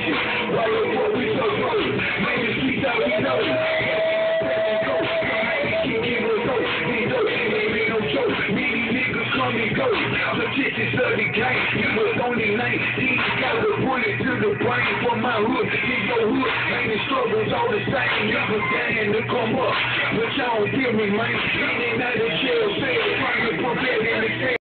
bitches. Why the fuck we so close? Man, the streets how we know. Come and go. The kitchen's of the game. You was only 19. Got a bullet to the brain for my hood. In your hood, man, the struggles all the same. Niggas dying to come up, but y'all don't feel me, man. Ain't out of jail, say it, trying to put that in the